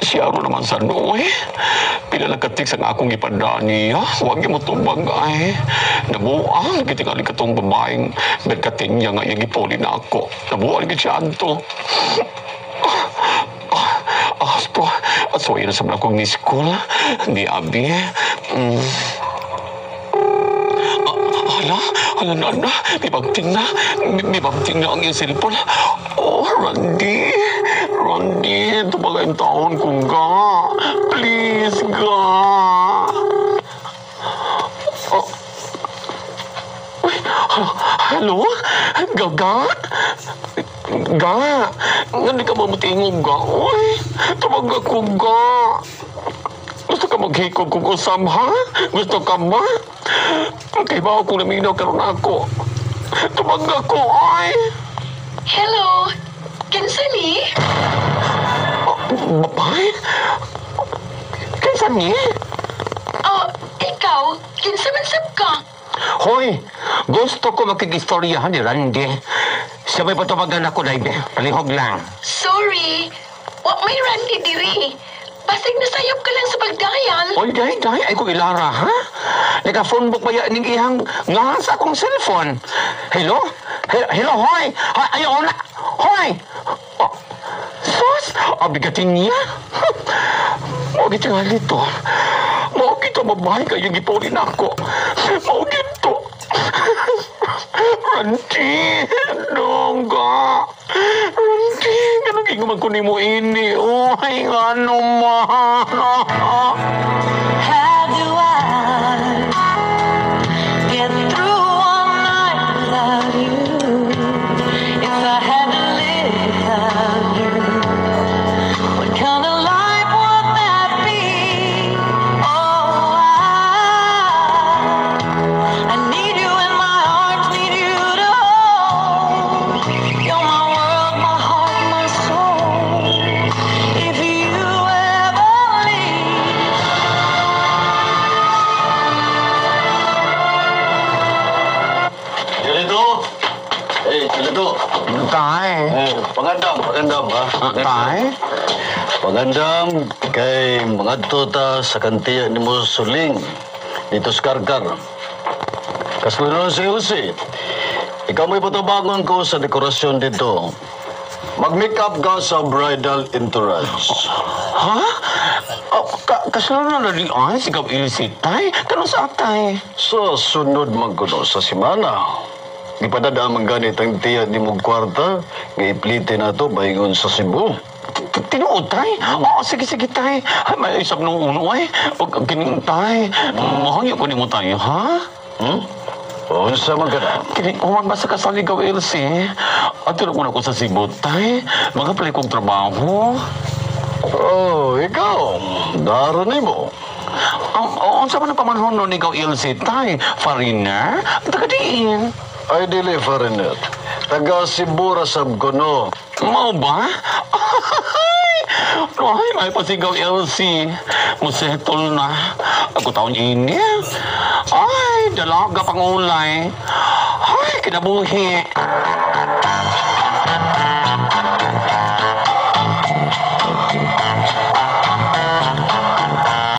Siya ro naman sa noy. Pila lang katik sa akong ipada niya. Huwag mo tubag ay. Nabuang, kitingali katong babaeng berkating niya nga yung ipuli na ako. Nabuang gid siya adto. Asto, so yun sa akong ni school. Di abi. Hala na, may bagting na ang iyong cellphone. Oh, Randy, tumagay ang taon ko ga. Please, ga. Oh. Uy, hello? Gaga? Ga, hindi ka mamutingog ga. Uy, tumagay ko ga. Gusto ka maghikog kung usam, ha? Gusto ka ba? Kaya ba ako naminaw karon ako? Tumag ako, ay! Hello? Kinsa ni? Babay? Kinsa ni? Oh, ikaw? Kinsa man sab ka? Hoy, gusto ko makikistoryahan ni Randy. Siya may patumagan ako, Daibe. Palihog lang. Sorry. Wa may Randy diri. Basig nasayop ka lang sa pagdayan. Oy, day, ay ko ilara, ha? Naka-phone book ba yan ng ihang nga sa akong cellphone? Hello? Hello, hoy! Ayaw na! Hoy! Oh, sus! Abigatin niya? Mo gito nga dito. Mo gito babae kayo gipunin ako. Mo gito. Randy! Dongga! Randy! Ganun gingaman ko ni mo ini. Oh, ay nga naman. How do I get through one night without you? If I had to live without you, what kind of life would that be? Oh, I need you in my arms, need you to hold. You're my world, my heart, my soul. If you ever leave, Ganito. Tay. Pagandam, ha? Tay? Pagandam kay mga ta sa kantiya ni mo suling dito sa Karkar. Kasulunod si Elsie. Ikaw may patubangon ko sa dekorasyon dito. Mag-make up ka sa bridal entourage. Ha? Oh, kasunod na rin ay, sigab ilisit, tay. Kanong sa tay? Sa sunod magkuno sa simana. Ipadadaan man ganit ang tiya ni mong kwarta, nga iplite na to bahingon sa Cebu. Tinuod, tay? Oo, sige, tay. Ay, may isap nung uno, ay. Huwag kining, tay. Mahangyo ko ni mo tayo, ha? Unsa man ka na? Kining, huwag basta ka sa ligaw, Elsie. At tulog mo na ko sa Cebu, tay. Mga pala kong trabaho. Oh, ikaw. Daro ni mo. Ang sa man ang pamanhon nun, ikaw, Elsie, tay. Foreigner? Tagadiin. Ay, dili, foreigner. Taga Cebu rasab ko, no? Mau ba? Ay, may pasigaw, Elsie. Musetol na. Ako taon ini. Ay, dalaga pang ulay. Ay, kinabuhi.